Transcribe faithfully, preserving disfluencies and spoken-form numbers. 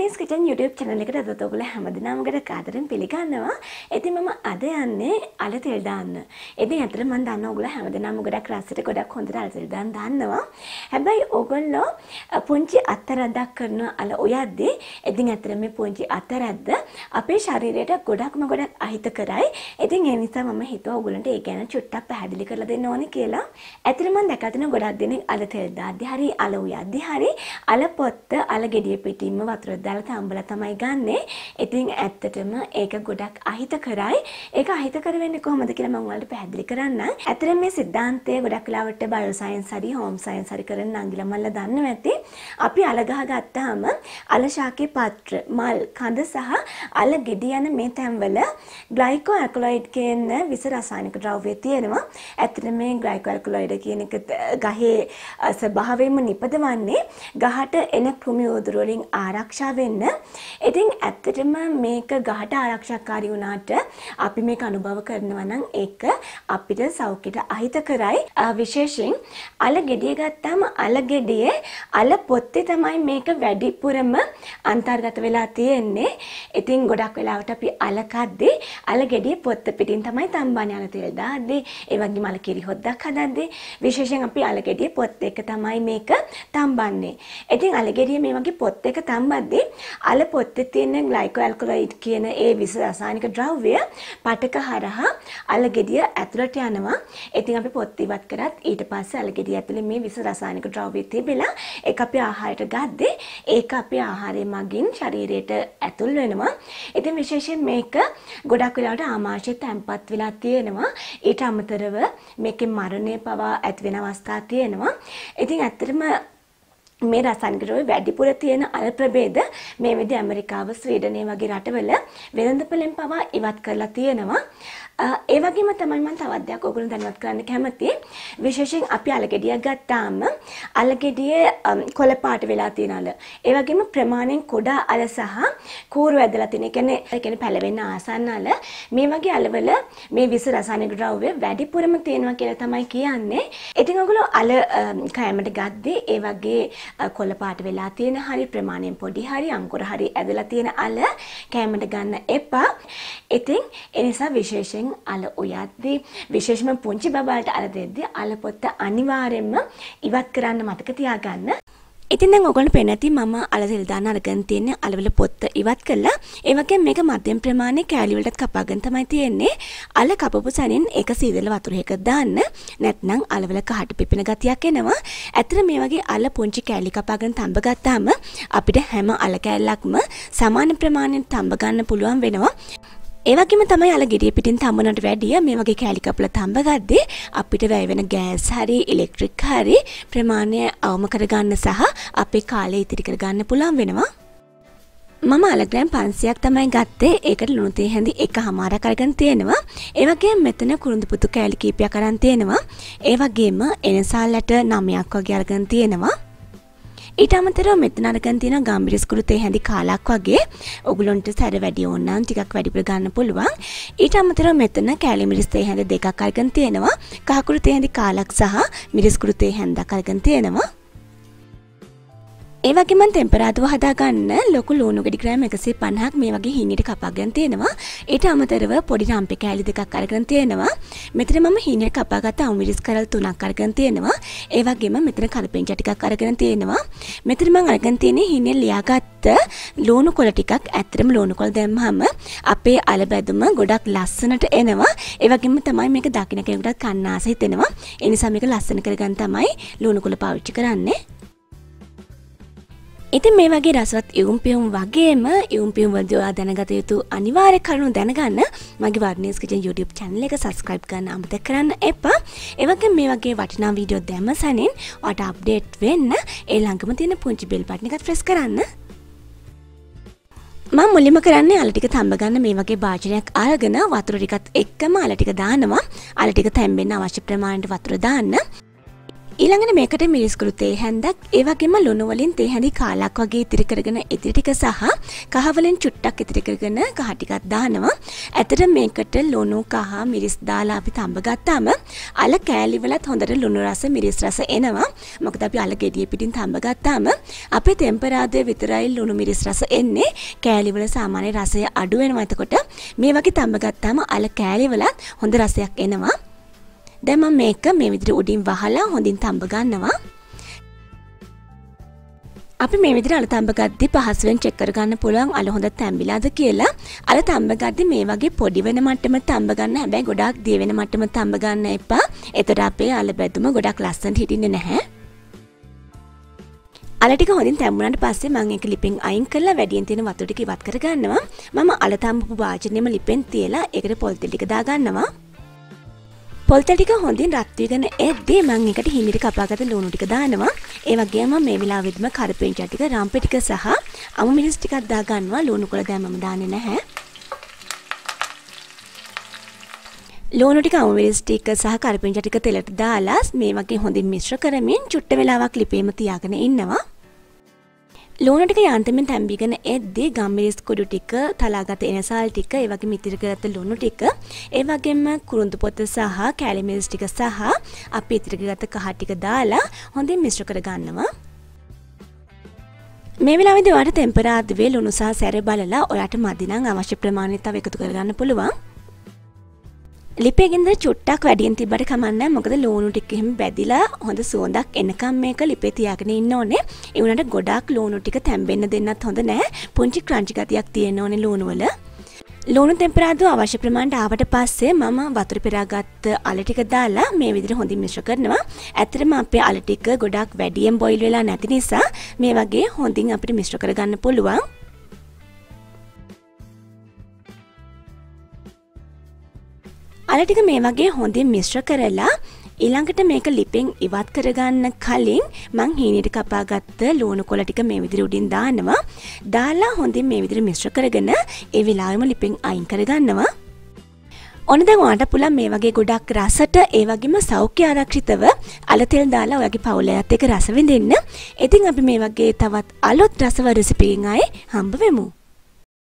වර්ණීස් kitchen YouTube channel එකට අදත් ඔයගොල්ලෝ හැමදෙනාම ගට කාදරෙන් පිළිගන්නවා. ඉතින් මම අද යන්නේ අල තෙල් දාන්න. ඉතින් අතට මම දන්නවා ඔයගොල්ලෝ හැමදෙනාම ගොඩක් රසට ගොඩක් හොඳට අල තෙල් දාන්න දන්නවා. හැබැයි ඔයගොල්ලෝ පුංචි අත්තරද්දක් කරන අල ඔයද්දී ඉතින් අතට මේ පුංචි අත්තරද්ද අපේ ශරීරයට ගොඩක්ම ගොඩක් අහිත කරයි. ඉතින් ඒ නිසා මම හිතුවා ඔයගොල්ලන්ට ඒ ගැන චුට්ටක් පැහැදිලි කරලා දෙන්න ඕනේ කියලා. ඇත්තට මම දැකලා තියෙන ගොඩක් දෙනෙක් අල තෙල් දාද්දි හරි අල උයද්දි හරි අල පොත්ත අල ගෙඩිය පිටින්ම වතුර දාලා තම්බලා තමයි ගන්නෙ. ඉතින් ඇත්තටම ඒක ගොඩක් අහිත කරයි. ඒක අහිත කර වෙන්නේ කොහොමද කියලා මම ඔයාලට පැහැදිලි කරන්නම්. ඇත්තටම මේ સિદ્ધාන්තය ගොඩක් වෙලාවට බයෝ සයන්ස් හරි හෝම් සයන්ස් හරි කරන නංගිලා මල්ලා දන්නවා ඇති. අපි අල ගහ ගත්තාම අල ශාකේ පාත්‍ර, මල්, කඳ සහ අල ගෙඩි යන මේ තැන්වල ග්ලයිකෝ ඇල්කලොයිඩ් කියන විස රසායනික ද්‍රව්‍ය තියෙනවා. ඇත්තටම මේ ග්ලයිකෝ ඇල්කලොයිඩ් කියන එක ගහේ ස්වභාවයෙන්ම නිපදවන්නේ ගහට එන කෘමි උදුරු වලින් ආරක්ෂා වෙන්න. ඉතින් ඇත්තටම මේක ගහට ආරක්ෂාකාරී වුණාට අපි මේක අනුභව කරනවා නම් ඒක අපිට සෞඛ්‍යයට අහිත කරයි. විශේෂයෙන් අල ගෙඩිය ගත්තාම අල ගෙඩියේ අල පොත්තේ තමයි මේක වැඩිපුරම අන්තර්ගත වෙලා තියෙන්නේ. ඉතින් ගොඩක් වෙලාවට අපි අල කද්දී අල ගෙඩියේ පොත්ත පිටින් තමයි තම්බන්නේ අල තෙල් දාද්දී. ඒ වගේම අල කිරි හොද්දක් හදද්දී විශේෂයෙන් අපි අල ගෙඩියේ පොත් එක තමයි මේක තම්බන්නේ. ඉතින් අල ගෙඩියේ මේ වගේ පොත් එක තම්බද්දී අල පොත්තේ තියෙන ග්ලයිකෝ ඇල්කලොයිඩ් කියන ඒ විස රසායනික ද්‍රව්‍ය පටක හරහා අල ගෙඩිය ඇතුළට යනවා. ඉතින් අපි පොත් ඉවත් කරත් ඊට පස්සේ අල ගෙඩිය ඇතුලේ මේ විස රසායනික ද්‍රව්‍ය තිබිලා ඒක අපි ආහාරයට ගද්දී ඒක අපේ ආහාරය මගින් ශරීරයට ඇතුල් වෙනවා. ඉතින් විශේෂයෙන් මේක ගොඩක් වෙලාවට ආමාශය තැම්පත් වෙලා තියෙනවා. ඊට අමතරව මේකේ මරණය පවා ඇති වෙන අවස්ථා තියෙනවා. ඉතින් ඇත්තටම මේ රසායනික ද්‍රව්‍ය වැඩිපුර තියෙන අල ප්‍රභේද මේ විදිහ ඇමරිකාව, ස්වීඩනය වගේ රටවල වෙළඳපොළෙන් පවා ඉවත් කරලා තියෙනවා. ඒ වගේම තමයි මම තවත් දෙයක් ඔයගොල්ලෝ දැනුවත් කරන්න කැමතියි. විශේෂයෙන් අපි අල ගෙඩියක් ගත්තාම අල ගෙඩියේ කොළ පාට වෙලා තියෙන අල. ඒ වගේම ප්‍රමාණයෙන් කුඩා අල සහ කූරු ඇදලා තියෙන. ඒ කියන්නේ ඒ කියන්නේ පැලවෙන්න ආසන්න අල. මේ වගේ අලවල මේ විස රසායනික ද්‍රව්‍ය වැඩිපුරම තියෙනවා කියලා තමයි කියන්නේ. ඉතින් ඔයගොල්ලෝ අල කෑමට ගද්දී ඒ වගේ කොළ පාට වෙලා තියෙන හරි ප්‍රමාණයෙන් පොඩි හරි අංකුර හරි ඇදලා තියෙන අල කෑමට ගන්න එපා. ඉතින් ඒ නිසා විශේෂයෙන් අල උයද්දී විශේෂම පුංචි බබාලට අල දෙද්දී අල පොත්ත අනිවාර්යෙන්ම ඉවත් කරන්න මතක තියාගන්න. ඉතින් දැන් ඔයගොල්ලෝ පේන ඇති මම අල තෙල් දාන්න අරගෙන තියෙන්නේ අලවල පොත්ත ඉවත් කළා. ඒ වගේම මේක මධ්‍යම ප්‍රමාණයේ කෑලි වලටත් කපාගෙන තමයි තියෙන්නේ. අල කපපු සැනින් ඒක සීදල වතුර එකක් දාන්න. නැත්නම් අලවල කහට පිපෙන ගතියක් එනවා. ඇත්තට මේ වගේ අල පුංචි කෑලි කපාගෙන තඹ ගත්තාම අපිට හැම අල කෑල්ලක්ම සමාන ප්‍රමාණයෙන් තඹ ගන්න පුළුවන් වෙනවා. ඒ වගේම තමයි අල ගෙඩිය පිටින් තඹනට වැඩිය මේ වගේ කෑලි කපලා තඹ ගද්දී අපිට වැය වෙන ගෑස් හරි ඉලෙක්ට්‍රික් හරි ප්‍රමාණය අවම කරගන්න සහ අපේ කාලය ඉතිරි කරගන්න පුළුවන් වෙනවා. මම අල ග්‍රෑම් පන්සියයක් තමයි ගත්තේ. ඒකට ලුණු තේ හැඳි එකමාරක් අරගෙන තියෙනවා. ඒ වගේම මෙතන කුරුඳු පුතු කෑලි කීපයක් අරන් තියෙනවා. ඒ වගේම එනසාලට නවයක් වගේ අරගෙන තියෙනවා. ඊට අමතරව මෙතන අරගෙන තියෙන ගම්බිරිස් කුරු තේ හැඳි කාලක් වගේ. ඔගලොන්ට සැර වැඩි ඕන නම් ටිකක් වැඩිපුර ගන්න පුළුවන්. ඊට අමතරව මෙතන කෑලි මිරිස් තේ හැඳි දෙකක් අරගෙන තියෙනවා. කහ කුරු තේ හැඳි කාලක් සහ මිරිස් කුරු තේ හැන්දක් අරගෙන තියෙනවා. ඒ වගේම ටෙම්පරාදුව හදාගන්න ලොකු ලුණු ගෙඩි ග්‍රෑම් එකසිය පනහක් මේ වගේ හීනෙට කපාගෙන තියෙනවා. ඊට අමතරව පොඩි රම්පේ කෑලි දෙකක් අරගෙන තියෙනවා. මෙතන මම හීනෙට කපාගත්ත අමුමිරිස් කරල් තුනක් අරගෙන තියෙනවා. ඒ වගේම මෙතන කලපෙංචා ටිකක් අරගෙන තියෙනවා. මෙතන මම අරගෙන තියෙන්නේ හීනෙන් ලියාගත්ත ලුණු කොළ ටිකක්. ඇත්තටම ලුණු කොළ දැම්මම අපේ අල බැදුම ගොඩක් ලස්සනට එනවා. ඒ වගේම තමයි මේක දකින්න කෙනෙකුට කන්න ආස හිතෙනවා. ඒ නිසා මේක ලස්සන කරගන්න තමයි ලුණු කොළ පාවිච්චි කරන්නේ. ඉතින් මේ වගේ රසවත් ඉවුම් පියුම් වගේම ඉවුම් පියුම් වලදී ඔයා දැනගත යුතු අනිවාර්ය කරුණු දැනගන්න මගේ වර්ණීස් කිචන් YouTube channel එක subscribe කරන්න අමතක කරන්න එපා. ඒ වගේම මේ වගේ වටිනා වීඩියෝ දැම්ම සැනින් ඔයාට අප්ඩේට් වෙන්න ඒ ළඟම තියෙන පුංචි bell button එකත් press කරන්න. මම මුලින්ම කරන්නේ අල ටික තඹ ගන්න මේ වගේ භාජනයක් අරගෙන වතුර ටිකත් එක්කම අල ටික දානවා. අල ටික තැම්බෙන්න අවශ්‍ය ප්‍රමාණයට වතුර දාන්න. ඊළඟට මේකට මිරිස් කුළු තේ හැන්දක් ඒ වගේම ලුණු වලින් තේ හැඳි කාලක් වගේ ඉතිරි කරගෙන ඉතිරි ටික සහ කහ වලින් චුට්ටක් ඉතිරි කරගෙන කහ ටිකක් දානවා. ඇත්තට මේකට ලුණු කහ මිරිස් දාලා අපි තඹ ගත්තාම අල කෑලි වලත් හොඳට ලුණු රස මිරිස් රස එනවා. මොකද අපි අල ගෙඩිය පිටින් තඹ ගත්තාම අපේ තෙම්පරාදුවේ විතරයි ලුණු මිරිස් රස එන්නේ. කෑලි වල සාමාන්‍ය රසය අඩු වෙනවා. එතකොට මේ වගේ තඹ ගත්තාම අල කෑලි වලත් හොඳ රසයක් එනවා. දැන් මම මේක මේ විදිහට උඩින් වහලා හොඳින් තඹ ගන්නවා. අපි මේ විදිහට අල තඹ ගද්දි පහසුවෙන් චෙක් කර ගන්න පුළුවන් අල හොඳට තැඹිලාද කියලා. අල තඹ ගද්දි මේ වගේ පොඩි වෙන මට්ටම තඹ ගන්න. හැබැයි ගොඩාක් දිය වෙන මට්ටම තඹ ගන්න එපා. එතකොට අපේ අල බැදුම ගොඩාක් ලස්සනට හිටින්නේ නැහැ. අල ටික හොඳින් තැඹුණාට පස්සේ මම ඒක ලිපෙන් අයින් කරලා වැඩියෙන් තියෙන වතුර ටික ඉවත් කර ගන්නවා. මම අල තඹපු වාජනේම ලිපෙන් තියලා ඒකට පොල් තෙල් ටික දා ගන්නවා. පොල් තෙල් ටික හොඳින් රත් වෙගෙන එද්දී මම එකට හිමිට කපාගත්ත ලුණු ටික දානවා. ඒ වගේම මේ වෙලාවෙදිම කරපිංචා ටික, රම්පෙ ටික සහ අමු මිරිස් ටිකක් දා ගන්නවා. ලුණු කොළ දැන් මම දාන්නේ නැහැ. ලුණු ටික, අමු මිරිස් ටික සහ කරපිංචා ටික තෙලට දාලා මේ වගේ හොඳින් මිශ්‍ර කරමින් චුට්ට වෙලාවක් ලිපේම තියාගෙන ඉන්නවා. ලුණු ටික යාන්තමින් තැම්බීගෙන එද්දී ගම්මිරිස් කුඩු ටික, තලාගත එනසාල් ටික, ඒ වගේම ඉතිරි කරගත්ත ලුණු ටික, ඒ වගේම කුරුඳු පොත සහ කැලි මිරිස් ටික සහ අපි ඉතිරි කරගත්ත කහ ටික දාලා හොඳින් මිශ්‍ර කර ගන්නවා. මේ වෙලාවේදී ඔයාලට ටෙම්පරාදුවේ ලුණු සහ සැර බලලා ඔයාලට මදි නම් අවශ්‍ය ප්‍රමාණය තව එකතු කරගන්න පුළුවන්. ලිපේ ගින්දර චුට්ටක් වැඩියෙන් තිබ්බට කමක් නැහැ. මොකද ලුණු ටික එහෙම බැදිලා හොඳ සුවඳක් එනකම් මේක ලිපේ තියාගෙන ඉන්න ඕනේ. ඒ වුණාට ගොඩාක් ලුණු ටික තැම්බෙන්න දෙන්නත් හොඳ නැහැ. පුංචි ක්‍රන්චි ගතියක් තියෙන්න ඕනේ ලුණු වල. ලුණු ටෙම්පරාදුව අවශ්‍ය ප්‍රමාණයට ආවට පස්සේ මම වතුර පෙරාගත්ත අල ටික දාලා මේ විදිහට හොඳින් මිශ්‍ර කරනවා. ඇත්තටම අපේ අල ටික ගොඩාක් වැඩියෙන් බොයිල් වෙලා නැති නිසා මේ වගේ හොඳින් අපිට මිශ්‍ර කරගන්න පුළුවන්. අල ටික මේ වගේ හොඳින් මිශ්‍ර කරලා ඊළඟට මේක ලිපෙන් ඉවත් කරගන්න කලින් මං හීනෙට කපාගත්ත ලුණු කොළ ටික මේ විදිහට උඩින් දානවා. දාලා හොඳින් මේ විදිහට මිශ්‍ර කරගෙන ඒ වෙලාවෙම ලිපෙන් අයින් කරගන්නවා. ඔන්න දැන් ඔයාලට පුළුවන් මේ වගේ ගොඩක් රසට ඒ වගේම සෞඛ්‍ය ආරක්ෂිතව අල තෙල් දාලා ඔයාගේ පවුලයත් එක්ක රස විඳින්න. ඉතින් අපි මේ වගේ තවත් අලුත් රසවත් රෙසිපි එකකින් ආයේ හම්බ වෙමු.